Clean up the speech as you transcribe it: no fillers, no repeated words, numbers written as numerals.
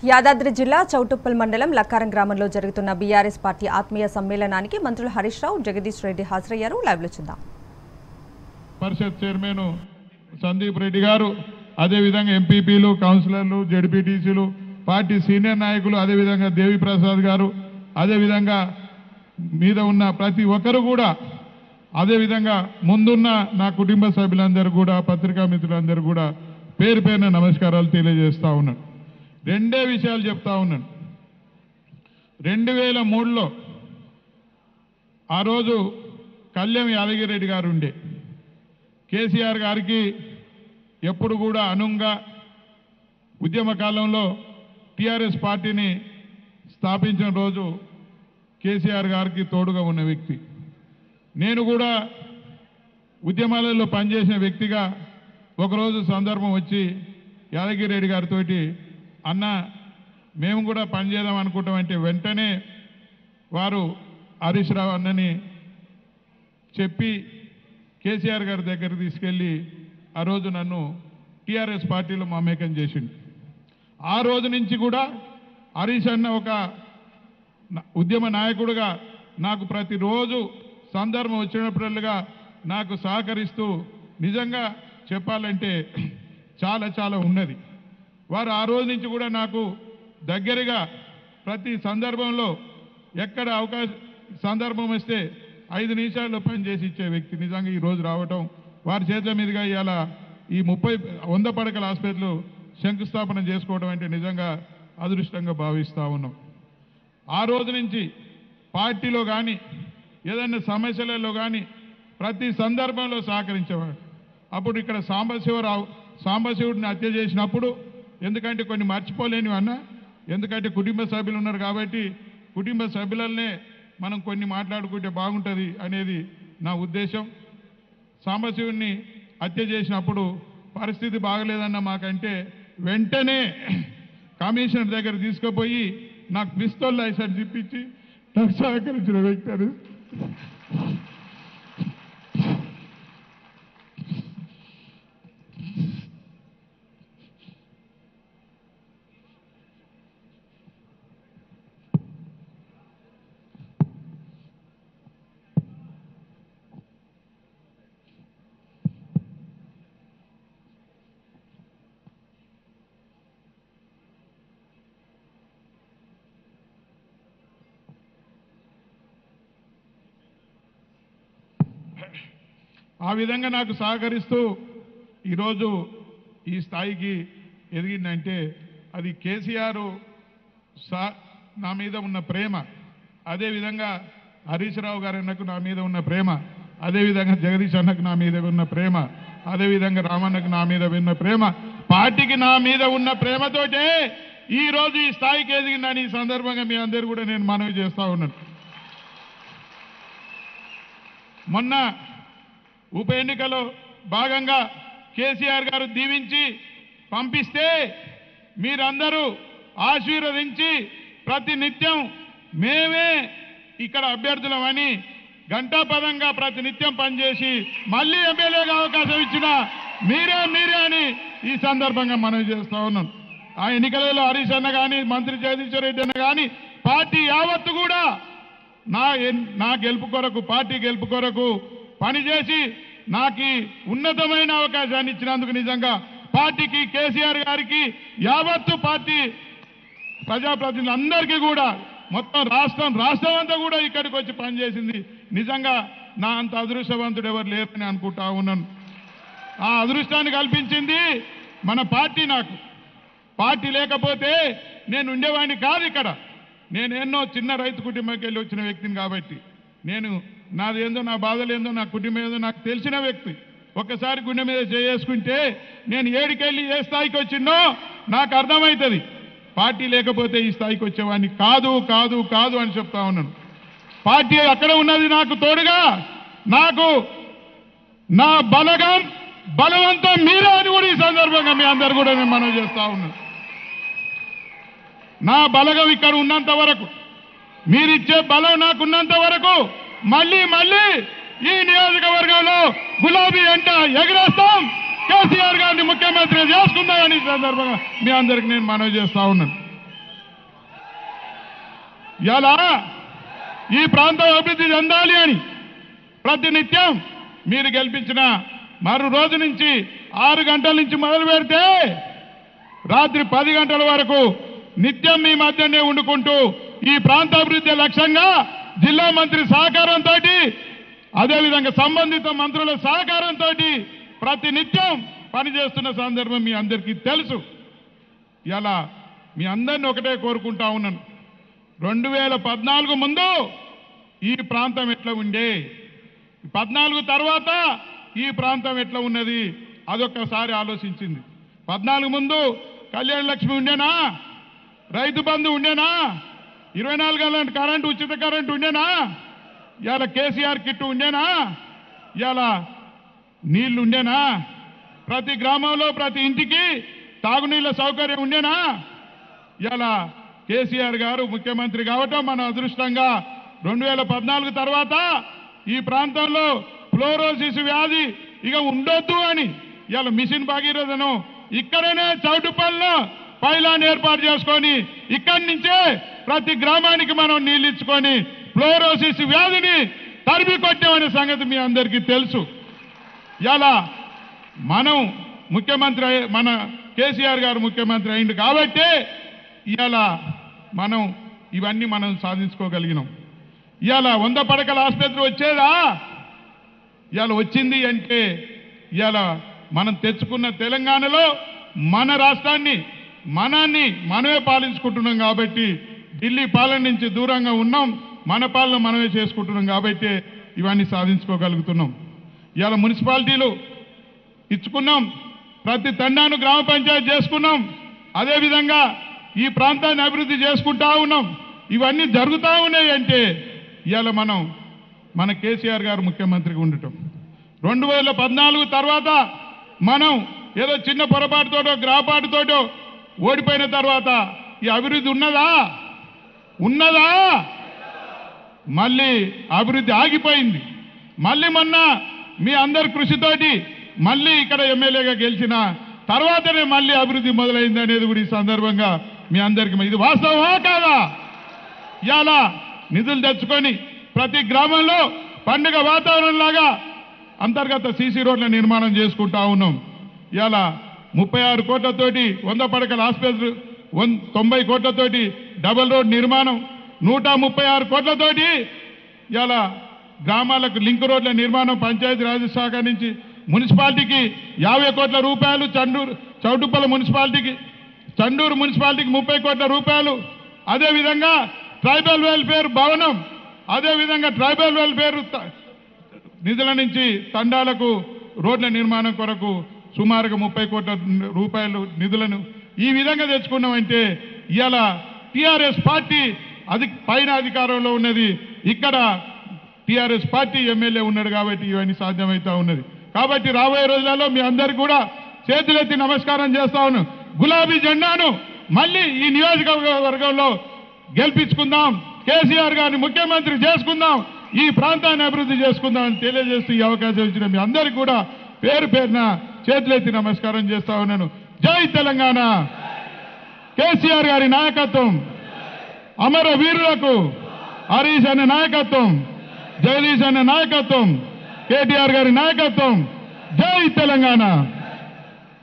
యాదాద్రి జిల్లా చౌటుప్పల్ మండలం లక్కారం గ్రామంలో జరుగుతున్న బీఆర్ఎస్ పార్టీ ఆత్మీయ సమ్మేళనానికి మంత్రులు హరీష్ రావు, జగదీష్ రెడ్డి హాజరయ్యారు. లైవ్ లో చూద్దాం. పరిషత్ చైర్మన్ సందీప్ రెడ్డి గారు, అదే విధంగా ఎంపీపీలు, కౌన్సిలర్లు, జెడ్పీటీసీలు, పార్టీ సీనియర్ నాయకులు, అదే విధంగా దేవి ప్రసాద్ గారు, అదే విధంగా మీద ఉన్న ప్రతి ఒక్కరు కూడా, అదే విధంగా ముందున్న నా కుటుంబ సభ్యులందరూ కూడా, పత్రికా మిత్రులందరూ కూడా పేరు పేరున నమస్కారాలు తెలియజేస్తా ఉన్నాను. రెండే విషయాలు చెప్తా ఉన్నాను. 2003లో ఆ రోజు కళ్యాణ్ యాదగిరెడ్డి గారు ఉండే, కేసీఆర్ గారికి ఎప్పుడు కూడా అనుంగా ఉద్యమ కాలంలో టీఆర్ఎస్ పార్టీని స్థాపించిన రోజు కేసీఆర్ గారికి తోడుగా ఉన్న వ్యక్తి. నేను కూడా ఉద్యమాలలో పనిచేసిన వ్యక్తిగా ఒకరోజు సందర్భం వచ్చి యాదగిరెడ్డి గారితోటి, అన్న మేము కూడా పనిచేద్దాం అనుకుంటామంటే వెంటనే వారు హరీష్ రావు అన్నని చెప్పి కేసీఆర్ గారి దగ్గర తీసుకెళ్ళి ఆ రోజు నన్ను టీఆర్ఎస్ పార్టీలో మమేకం చేసిండు. ఆ రోజు నుంచి కూడా హరీష్ అన్న ఒక ఉద్యమ నాయకుడుగా నాకు ప్రతిరోజు సందర్భం వచ్చినప్పుడల్లుగా నాకు సహకరిస్తూ, నిజంగా చెప్పాలంటే చాలా చాలా ఉన్నది. వారు ఆ రోజు నుంచి కూడా నాకు దగ్గరగా ప్రతి సందర్భంలో ఎక్కడ సందర్భం వస్తే 5 నిమిషాల్లో పనిచేసి ఇచ్చే వ్యక్తి. నిజంగా ఈరోజు రావటం, వారి చేతుల మీదుగా ఇవాళ ఈ 100 పడకల ఆసుపత్రులు శంకుస్థాపన చేసుకోవడం అంటే నిజంగా అదృష్టంగా భావిస్తూ ఉన్నాం. ఆ రోజు నుంచి పార్టీలో కానీ ఏదైనా సమస్యలలో కానీ ప్రతి సందర్భంలో సహకరించేవాడు. అప్పుడు ఇక్కడ సాంబశివుడిని హత్య చేసినప్పుడు, ఎందుకంటే కొన్ని మర్చిపోలేనివి అన్న, ఎందుకంటే కుటుంబ సభ్యులు ఉన్నారు కాబట్టి కుటుంబ సభ్యులనే మనం కొన్ని మాట్లాడుకుంటే బాగుంటుంది అనేది నా ఉద్దేశం. సాంబశివుడిని హత్య చేసినప్పుడు పరిస్థితి బాగలేదన్న మాకంటే వెంటనే కమిషనర్ దగ్గర తీసుకుపోయి నాకు పిస్తోల్ లైసెన్స్ ఇప్పించి నాకు సహకరించిన వ్యక్తి అని. ఆ విధంగా నాకు సహకరిస్తూ ఈరోజు ఈ స్థాయికి ఎదిగిందంటే అది కేసీఆర్ నా మీద ఉన్న ప్రేమ, అదేవిధంగా హరీష్ రావు గారి అన్నకు నా మీద ఉన్న ప్రేమ, అదేవిధంగా జగదీష్ అన్నకు నా మీద ఉన్న ప్రేమ, అదేవిధంగా రామన్నకు నా మీద ఉన్న ప్రేమ, పార్టీకి నా మీద ఉన్న ప్రేమతోటే ఈరోజు ఈ స్థాయికి ఎదిగిందని ఈ సందర్భంగా మీ అందరూ కూడా నేను మనవి చేస్తా ఉన్నాను. మొన్న ఉప ఎన్నికలో భాగంగా కేసీఆర్ గారు దీవించి పంపిస్తే మీరందరూ ఆశీర్వదించి ప్రతి నిత్యం మేమే ఇక్కడ అభ్యర్థులమని గంటాపదంగా ప్రతి నిత్యం పనిచేసి మళ్ళీ ఎమ్మెల్యేగా అవకాశం ఇచ్చిన మీరే అని ఈ సందర్భంగా మనవి చేస్తా ఉన్నాను. ఆ ఎన్నికలలో హరీష్ అన్న కానీ, మంత్రి జగదీష్ రెడ్డి అన్న కానీ, పార్టీ యావత్తు కూడా నా గెలుపు కొరకు, పార్టీ గెలుపు కొరకు పనిచేసి నాకు ఉన్నతమైన అవకాశాన్ని ఇచ్చినందుకు నిజంగా పార్టీకి, కేసీఆర్ గారికి, యావత్తు పార్టీ ప్రజాప్రతినిధులందరికీ కూడా, మొత్తం రాష్ట్రం అంతా కూడా ఇక్కడికి వచ్చి పనిచేసింది. నిజంగా నా అంత అదృష్టవంతుడు ఎవరు లేరని అనుకుంటా ఉన్నాను. ఆ అదృష్టాన్ని కల్పించింది మన పార్టీ. నాకు పార్టీ లేకపోతే నేను ఉండేవాడిని కాదు ఇక్కడ. నేను ఎన్నో చిన్న రైతు కుటుంబంకి వెళ్ళి వచ్చిన వ్యక్తిని కాబట్టి నాదేందో, నా బాధలేందో, నా కుటుంబం ఏదో నాకు తెలిసిన వ్యక్తి. ఒక్కసారి గుండె మీద చేసుకుంటే నేను ఏడికెళ్ళి ఏ స్థాయికి వచ్చిందో నాకు అర్థమవుతుంది. పార్టీ లేకపోతే ఈ స్థాయికి వచ్చేవాడిని కాదు అని చెప్తా ఉన్నాను. పార్టీ అక్కడ ఉన్నది నాకు తోడుగా, నాకు నా బలవంతం మీరే అని కూడా ఈ సందర్భంగా మీ అందరు కూడా నేను మనవి చేస్తా ఉన్నాను. నా బలగం ఇక్కడ ఉన్నంత వరకు, మీరిచ్చే బలం నాకున్నంత వరకు మళ్ళీ ఈ నియోజకవర్గంలో గులాబీ అంట ఎగరేస్తాం, కేసీఆర్ గారిని ముఖ్యమంత్రి చేసుకుందామని సందర్భంగా మీ అందరికి నేను మనవి చేస్తా ఉన్నాను. ఇలా ఈ ప్రాంతం అభివృద్ధి చెందాలి అని ప్రతినిత్యం మీరు గెలిపించిన మరో రోజు నుంచి 6 గంటల నుంచి మొదలు పెడితే రాత్రి 10 గంటల వరకు నిత్యం మీ మధ్యనే ఉండుకుంటూ ఈ ప్రాంత అభివృద్ధి లక్ష్యంగా జిల్లా మంత్రి సహకారంతో అదేవిధంగా సంబంధిత మంత్రుల సహకారంతో ప్రతినిత్యం పనిచేస్తున్న సందర్భం మీ అందరికీ తెలుసు. ఇలా మీ అందరిని ఒకటే కోరుకుంటా ఉన్నాను, 2014 ముందు ఈ ప్రాంతం ఎట్లా ఉండే, 14 తర్వాత ఈ ప్రాంతం ఎట్లా ఉన్నది అదొక్కసారి ఆలోచించింది. 14 ముందు కళ్యాణ లక్ష్మి ఉండేనా, రైతు బంధు ఉండేనా, 24 గంటల కరెంటు ఉచిత కరెంటు ఉండేనా, ఇవాళ కేసీఆర్ కిట్టు ఉండేనా, ఇవాళ నీళ్లు ఉండేనా, ప్రతి గ్రామంలో ప్రతి ఇంటికి తాగునీళ్ళ సౌకర్యం ఉండేనా. ఇవాళ కేసీఆర్ గారు ముఖ్యమంత్రి కావటం మన అదృష్టంగా 2014 తర్వాత ఈ ప్రాంతంలో ఫ్లోరోసిస్ వ్యాధి ఇక ఉండొద్దు అని ఇవాళ మిషన్ భగీరథను ఇక్కడనే చౌటుపల్లిలో పైలాన్ ఏర్పాటు చేసుకొని ఇక్కడి నుంచే ప్రతి గ్రామానికి మనం నీళ్ళు ఇచ్చుకొని ఫ్లోరోసిస్ వ్యాధిని తరిమి కొట్టామనే సంగతి మీ అందరికీ తెలుసు. ఇలా మనం ముఖ్యమంత్రి మన కేసీఆర్ గారు ముఖ్యమంత్రి అయింది కాబట్టి ఇవాళ మనం ఇవన్నీ మనం సాధించుకోగలిగినాం. ఇవాళ 100 పడకల ఆసుపత్రి వచ్చేదా, ఇవాళ వచ్చింది అంటే ఇవాళ మనం తెచ్చుకున్న తెలంగాణలో మన రాష్ట్రాన్ని మనమే పాలించుకుంటున్నాం కాబట్టి ఢిల్లీ పాలన నుంచి దూరంగా ఉన్నాం, మన పాలన మనమే చేసుకుంటున్నాం కాబట్టి ఇవన్నీ సాధించుకోగలుగుతున్నాం. ఇవాళ మున్సిపాలిటీలు ఇచ్చుకున్నాం, ప్రతి తండాను గ్రామ పంచాయతీ చేసుకున్నాం, అదేవిధంగా ఈ ప్రాంతాన్ని అభివృద్ధి చేసుకుంటా ఉన్నాం. ఇవన్నీ జరుగుతూ ఉన్నాయి అంటే ఇవాళ మన కేసీఆర్ గారు ముఖ్యమంత్రిగా ఉండటం. 2014 తర్వాత మనం ఏదో చిన్న పొరపాటుతోటో గ్రాపాటుతోటో ఓడిపోయిన తర్వాత ఈ అభివృద్ధి ఉన్నదా? మళ్ళీ అభివృద్ధి ఆగిపోయింది. మళ్ళీ మొన్న మీ అందరి కృషితోటి మళ్ళీ ఇక్కడ ఎమ్మెల్యేగా గెలిచిన తర్వాతనే మళ్ళీ అభివృద్ధి మొదలైంది అనేది కూడా ఈ సందర్భంగా మీ అందరికీ ఇది వాస్తవమా కాదా? ఇవాళ నిధులు తెచ్చుకొని ప్రతి గ్రామంలో పండుగ వాతావరణంలాగా అంతర్గత సీసీ రోడ్ల నిర్మాణం చేసుకుంటా ఉన్నాం. ఇవాళ 36 కోట్లతోటి 100 పడకల ఆసుపత్రి, 90 కోట్లతోటి డబల్ రోడ్ నిర్మాణం, 136 కోట్లతోటి ఇవాళ గ్రామాలకు లింక్ రోడ్ల నిర్మాణం పంచాయతీ రాజ్ శాఖ నుంచి మున్సిపాలిటీకి 50 కోట్ల రూపాయలు, చౌటుప్పల మున్సిపాలిటీకి, చండూరు మున్సిపాలిటీకి 30 కోట్ల రూపాయలు, అదేవిధంగా ట్రైబల్ వెల్ఫేర్ భవనం, అదేవిధంగా ట్రైబల్ వెల్ఫేర్ నిధుల నుంచి తండాలకు రోడ్ల నిర్మాణం కొరకు సుమారుగా 30 కోట్ల రూపాయలు నిధులను ఈ విధంగా తెచ్చుకున్నామంటే ఇవాళ టీఆర్ఎస్ పార్టీ పైన అధికారంలో ఉన్నది, ఇక్కడ టీఆర్ఎస్ పార్టీ ఎమ్మెల్యే ఉన్నాడు కాబట్టి ఇవన్నీ సాధ్యమవుతా ఉన్నది. కాబట్టి రాబోయే రోజులలో మీ అందరికీ కూడా చేతులెత్తి నమస్కారం చేస్తా ఉన్నాను. గులాబీ జెండాను మళ్ళీ ఈ నియోజకవర్గంలో గెలిపించుకుందాం, కేసీఆర్ గారిని ముఖ్యమంత్రి చేసుకుందాం, ఈ ప్రాంతాన్ని అభివృద్ధి చేసుకుందాం అని తెలియజేస్తూ ఈ అవకాశం ఇచ్చిన మీ అందరికీ కూడా పేరు పేరున చేతులెత్తి నమస్కారం చేస్తా ఉన్నాను. జై తెలంగాణ, కేసీఆర్ గారి నాయకత్వం, అమర వీరులకు హరీష్ అనే నాయకత్వం, జగదీష్ అనే నాయకత్వం, కేటీఆర్ గారి నాయకత్వం. జై తెలంగాణ.